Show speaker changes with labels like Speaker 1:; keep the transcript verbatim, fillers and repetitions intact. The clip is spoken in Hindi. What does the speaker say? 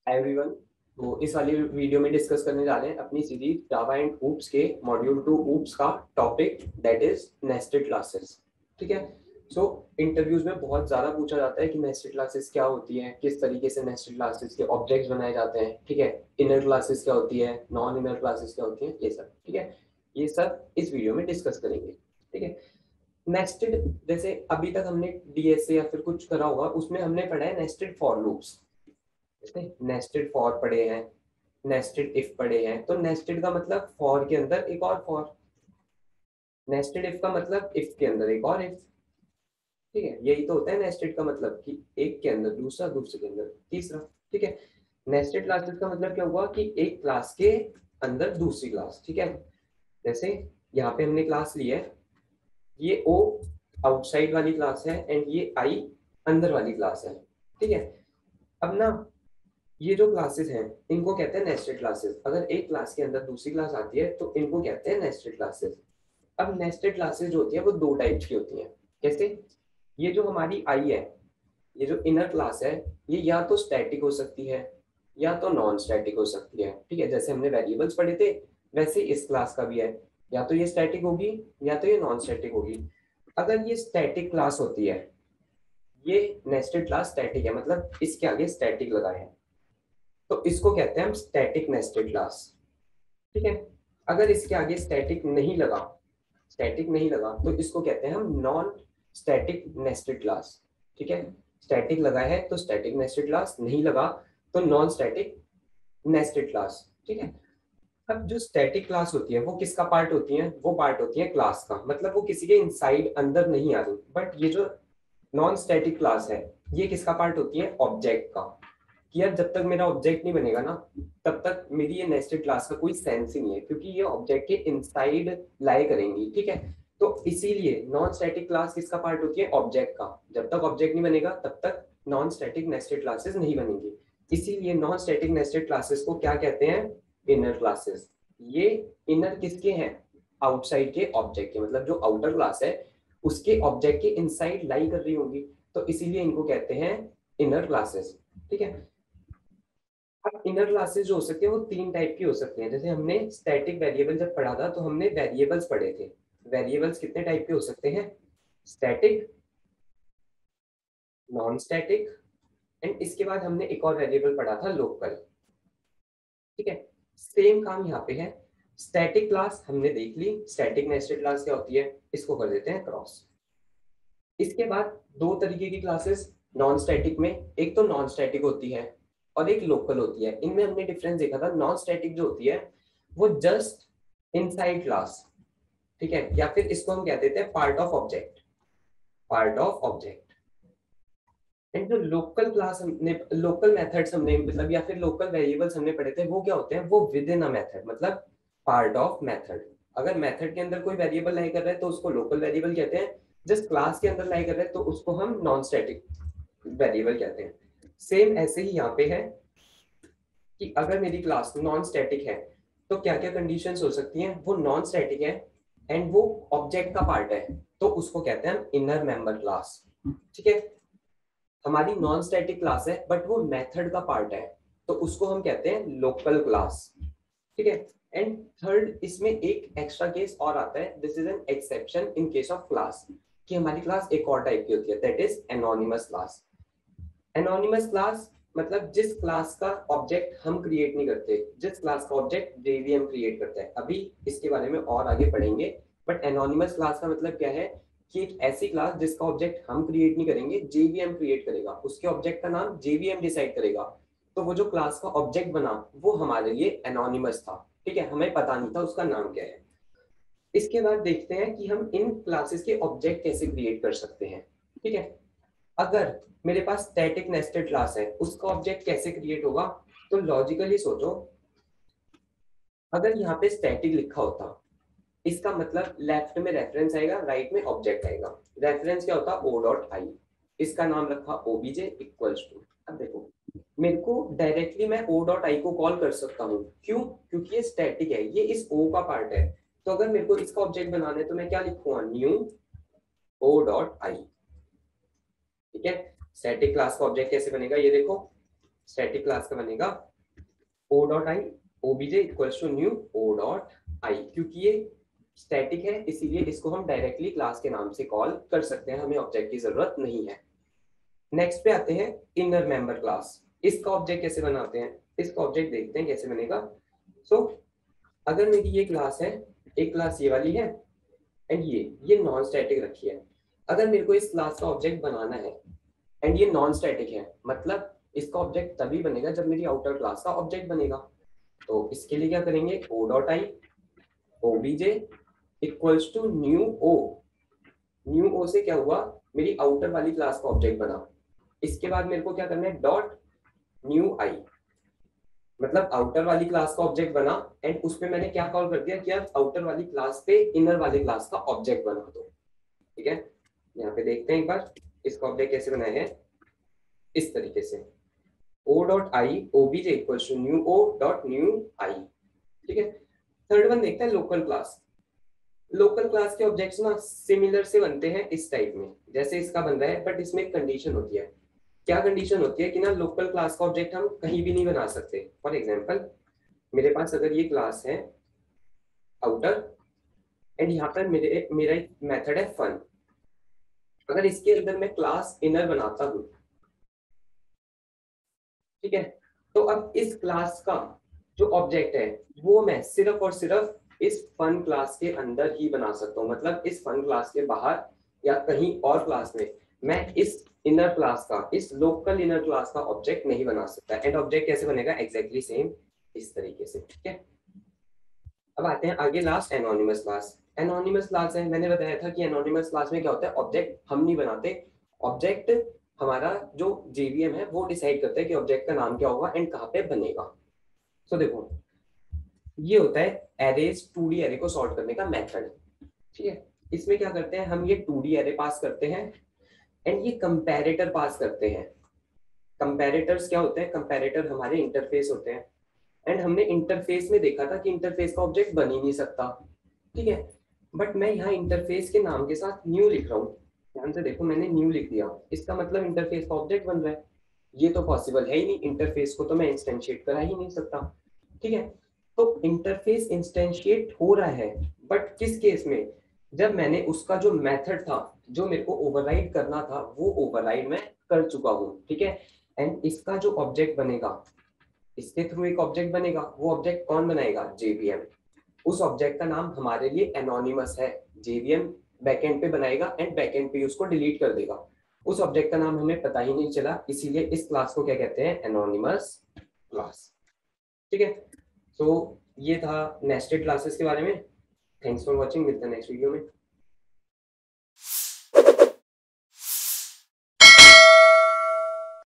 Speaker 1: एवरीवन। तो इस वाली वीडियो में डिस्कस करने जा रहे हैं अपनी सीरीज जावा एंड ऊप्स के मॉड्यूल टू ऊप्स का topic that is nested classes. ठीक है। सो इंटरव्यूज में बहुत ज़्यादा पूछा जाता है कि नेस्टेड क्लासेस क्या होती हैं, किस तरीके से नेस्टेड क्लासेस के ऑब्जेक्ट्स बनाए जाते हैं। ठीक है। इनर क्लासेस क्या होती है, नॉन इनर क्लासेस क्या होती हैं, ये सब। ठीक है। ये सब इस वीडियो में डिस्कस करेंगे। ठीक है। नेस्टेड, जैसे अभी तक हमने डीएसए या फिर कुछ करा होगा, उसमें हमने पढ़ा है nested for loops. Nested for पढ़े हैं, नेस्टेड इफ पढ़े हैं। तो नेस्टेड का मतलब फॉर के अंदर एक और फॉर, नेस्टेड इफ का मतलब इफ के अंदर एक और इफ। ठीक है। यही तो होता है नेस्टेड का मतलब, कि एक के अंदर दूसरा, दूसरे के अंदर तीसरा। ठीक है। नेस्टेड क्लासेस का मतलब क्या हुआ कि एक क्लास के अंदर दूसरी क्लास। ठीक है। जैसे यहाँ पे हमने क्लास ली है, ये ओ आउटसाइड वाली क्लास है एंड ये आई अंदर वाली क्लास है। ठीक है। अब ना ये जो क्लासेस हैं इनको कहते हैं नेस्टेड क्लासेस। अगर एक क्लास के अंदर दूसरी क्लास आती है तो इनको कहते हैं नेस्टेड क्लासेस। अब नेस्टेड क्लासेस जो होती है वो दो टाइप की होती हैं। कैसे? ये जो हमारी आई है, ये जो इनर क्लास है, ये या तो स्टैटिक हो सकती है या तो नॉन स्टैटिक हो सकती है। ठीक है। जैसे हमने वेरिएबल्स पढ़े थे वैसे इस क्लास का भी है, या तो ये स्टैटिक होगी या तो ये नॉन स्टैटिक होगी। अगर ये स्टैटिक क्लास होती है, ये नेस्टेड क्लास स्टैटिक है, मतलब इसके आगे स्टैटिक लगा है, तो इसको कहते हैं हम स्टैटिक नेस्टेड क्लास। ठीक है। अगर इसके आगे स्टैटिक नहीं लगा, स्टैटिक नहीं लगा तो इसको कहते हैं हम नॉन स्टैटिक नेस्टेड क्लास। ठीक है। स्टैटिक लगा है तो स्टैटिक नेस्टेड क्लास, नहीं लगा तो नॉन स्टैटिक नेस्टेड क्लास। ठीक है। अब जो स्टैटिक क्लास होती है वो किसका पार्ट होती है? वो पार्ट होती है क्लास का, मतलब वो किसी के इनसाइड अंदर नहीं आ रही। बट ये जो नॉन स्टैटिक क्लास है ये किसका पार्ट होती है? ऑब्जेक्ट का। कि यार जब तक मेरा ऑब्जेक्ट नहीं बनेगा ना, तब तक मेरी ये नेस्टेड क्लास का कोई सेंस ही नहीं है, क्योंकि ये ऑब्जेक्ट के इनसाइड लाई करेंगी। ठीक है। तो इसीलिए नॉन स्टैटिक क्लास किसका पार्ट होती है? ऑब्जेक्ट का। जब तक ऑब्जेक्ट नहीं बनेगा तब तक नॉन स्टैटिक नेस्टेड क्लासेस नहीं बनेंगी। इसीलिए नॉन स्टैटिक नेस्टेड क्लासेस को क्या कहते हैं? Inner classes. ये इनर किसके हैं? आउटसाइड के ऑब्जेक्ट के, मतलब जो आउटर क्लास है उसके ऑब्जेक्ट के इनसाइड लाई कर रही होंगी, तो इसीलिए इनको कहते हैं इनर क्लासेस। ठीक है। अब इनर क्लासेस जो हो सकते हैं वो तीन टाइप की हो सकती हैं। जैसे हमने स्टैटिक वेरिएबल जब पढ़ा था तो हमने वेरिएबल्स पढ़े थे। वेरिएबल्स कितने टाइप के हो सकते हैं? स्टैटिक, नॉन स्टैटिक, एंड इसके बाद हमने एक और वेरिएबल पढ़ा था, लोकल। ठीक है। सेम काम यहाँ पे है। स्टैटिक क्लास हमने देख ली, स्टैटिक नेस्टेड क्लास क्या होती है, इसको कर देते हैं क्रॉस। इसके बाद दो तरीके की क्लासेस नॉन स्टैटिक में, एक तो नॉन स्टैटिक होती है और एक लोकल होती है। इनमें हमने डिफरेंस देखा था। नॉन स्टैटिक जो होती है वो जस्ट इनसाइड क्लास, ठीक है, या फिर इसको हम कह देते हैं part of object, part of object. And जो लोकल क्लास हमने, लोकल मेथड्स हमने मतलब या फिर लोकल वेरिएबल्स हमने पढ़े थे, वो क्या होते हैं? वो विद इन अ मेथड, मतलब पार्ट ऑफ मेथड। अगर मेथड के अंदर कोई वेरिएबल लाई कर रहे हैं तो उसको लोकल वेरिएबल कहते हैं। जस्ट क्लास के अंदर लाई कर रहे हैं तो उसको हम नॉन स्टैटिक वेरिएबल कहते हैं। सेम ऐसे ही यहाँ पे है कि अगर मेरी क्लास नॉन स्टैटिक है तो क्या क्या कंडीशंस हो सकती हैं? वो नॉन स्टैटिक है एंड वो ऑब्जेक्ट का पार्ट है, तो उसको कहते हैं हम इनर मेंबर क्लास। ठीक है। हमारी नॉन स्टैटिक क्लास है बट वो मेथड का पार्ट है, तो उसको हम कहते हैं लोकल क्लास। ठीक है। एंड थर्ड, इसमें एक एक्स्ट्रा केस और आता है, this is an exception in case of class, कि हमारी क्लास एक और टाइप की होती है, that is anonymous class. Anonymous class मतलब जिस क्लास का ऑब्जेक्ट हम क्रिएट नहीं करते, जिस क्लास का ऑब्जेक्ट जेवीएम क्रिएट करता है। अभी इसके बारे में और आगे पढ़ेंगे। बट एनोनिमस क्लास का मतलब क्या है? कि एक ऐसी क्लास जिसका ऑब्जेक्ट हम क्रिएट नहीं करेंगे, जेवीएम क्रिएट करेगा, उसके ऑब्जेक्ट का नाम जेवीएम डिसाइड करेगा। तो वो जो क्लास का ऑब्जेक्ट बना वो हमारे लिए एनोनिमस था। ठीक है। हमें पता नहीं था उसका नाम क्या है। इसके बाद देखते हैं कि हम इन क्लासेस के ऑब्जेक्ट कैसे क्रिएट कर सकते हैं। ठीक है। अगर मेरे पास स्टैटिक नेस्टेड क्लास है, उसका ऑब्जेक्ट कैसे क्रिएट होगा? तो लॉजिकली सोचो, अगर यहाँ पे स्टैटिक लिखा होता, इसका मतलब लेफ्ट में रेफरेंस आएगा, राइट में ऑब्जेक्ट आएगा। रेफरेंस क्या होता? ओ डॉट आई, इसका नाम रखा ओबीजे इक्वल्स टू। अब देखो, मेरे को डायरेक्टली मैं ओ डॉट आई को कॉल कर सकता हूँ, क्यों? क्योंकि ये स्टैटिक है, ये इस ओ का पार्ट है। तो अगर मेरे को इसका ऑब्जेक्ट बनाना है तो मैं क्या लिखूंगा? New O dot I. ठीक है। स्टैटिक क्लास का ऑब्जेक्ट कैसे बनेगा ये देखो, स्टैटिक क्लास का बनेगा O dot I obj equals to new O dot I, क्योंकि ये स्टैटिक है इसीलिए इसको हम डायरेक्टली क्लास के नाम से कॉल कर सकते हैं, हमें ऑब्जेक्ट की जरूरत नहीं है। नेक्स्ट पे आते हैं इनर मेंबर क्लास। इसका ऑब्जेक्ट कैसे बनाते हैं, इसका ऑब्जेक्ट देखते हैं कैसे बनेगा। सो so, अगर मेरी ये क्लास है, एक क्लास ये वाली है एंड ये ये नॉन स्टैटिक रखी है। अगर मेरे को इस क्लास का ऑब्जेक्ट बनाना है एंड ये नॉन स्टैटिक है, मतलब इसका ऑब्जेक्ट तभी बनेगा जब मेरी आउटर क्लास का ऑब्जेक्ट बनेगा। तो इसके लिए क्या करेंगे, O dot I obj equals to new O. New O से क्या हुआ, मेरी आउटर वाली क्लास का ऑब्जेक्ट बना। इसके बाद मेरे को क्या करना है, डॉट न्यू आई, मतलब आउटर वाली क्लास का ऑब्जेक्ट बना एंड उस पे मैंने क्या कॉल कर दिया कि यार आउटर वाली क्लास पे इनर वाली क्लास का ऑब्जेक्ट बना दो। ठीक है, यहाँ पे देखते हैं एक बार इसका ऑब्जेक्ट कैसे बनाया है, इस तरीके से O dot I obj equals to new O dot new I. ठीक है, थर्ड वन देखते हैं लोकल क्लास। लोकल क्लास के ऑब्जेक्ट्स ना सिमिलर से बनते हैं इस टाइप में जैसे इसका बन रहा है, बट इसमें एक कंडीशन होती है। क्या कंडीशन होती है कि ना लोकल क्लास का ऑब्जेक्ट हम कहीं भी नहीं बना सकते। फॉर एग्जांपल मेरे पास अगर ये क्लास है आउटर एंड यहाँ पर मेरे मेरा एक मेथड है फन, अगर इसके अंदर मैं क्लास इनर बनाता हूँ, ठीक है, तो अब इस क्लास का जो ऑब्जेक्ट है वो मैं सिर्फ और सिर्फ इस फन क्लास के अंदर ही बना सकता हूँ, मतलब इस फन क्लास के बाहर या कहीं और क्लास में मैं इस इनर क्लास का, इस लोकल इनर क्लास का ऑब्जेक्ट नहीं बना सकता। एंड ऑब्जेक्ट कैसे बनेगा, एग्जैक्टली सेम इस तरीके से। ठीक है, अब आते हैं आगे last anonymous class. Anonymous class है, मैंने बताया था कि एनोनिमस क्लास में क्या होता है, ऑब्जेक्ट हम नहीं बनाते, ऑब्जेक्ट हमारा जो जेवीएम है वो डिसाइड करता है कि ऑब्जेक्ट का नाम क्या होगा एंड कहाँ पे बनेगा। तो देखो ये होता है एरेज टू डी एरे को सॉर्ट करने का मेथड। ठीक है, इसमें क्या करते हैं हम, ये टू डी एरे पास करते हैं एंड ये कंपैरेटर पास करते हैं। कंपैरेटर्स क्या होते हैं, कंपैरेटर हमारे इंटरफेस होते हैं एंड हमने इंटरफेस में देखा था कि इंटरफेस का ऑब्जेक्ट बन ही नहीं सकता। ठीक है, बट मैं यहाँ इंटरफेस के नाम के साथ न्यू लिख रहा हूँ, ध्यान से देखो मैंने न्यू लिख दिया, इसका मतलब इंटरफेस का ऑब्जेक्ट बन रहा है। ये तो पॉसिबल है ही नहीं, इंटरफेस को तो मैं इंस्टेंशिएट करा ही नहीं सकता। ठीक है, तो इंटरफेस इंस्टेंशिएट हो रहा है, बट किस केस में, जब मैंने उसका जो मेथड था जो मेरे को ओवरराइड करना था वो ओवरराइड मैं कर चुका हूँ। ठीक है, एंड इसका जो ऑब्जेक्ट बनेगा, इसके थ्रू एक ऑब्जेक्ट बनेगा, वो ऑब्जेक्ट कौन बनाएगा, जेवीएम। उस ऑब्जेक्ट का नाम हमारे लिए एनोनिमस है, जेवीएम बैकएंड पे बनाएगा एंड बैकएंड पे उसको डिलीट कर देगा। उस ऑब्जेक्ट का नाम हमें पता ही नहीं चला, इसीलिए इस क्लास को क्या कहते हैं, एनोनिमस क्लास। ठीक है, तो ये था नेस्टेड क्लासेस के बारे में। थैंक्स फॉर वॉचिंग, मिलते हैं नेक्स्ट वीडियो में।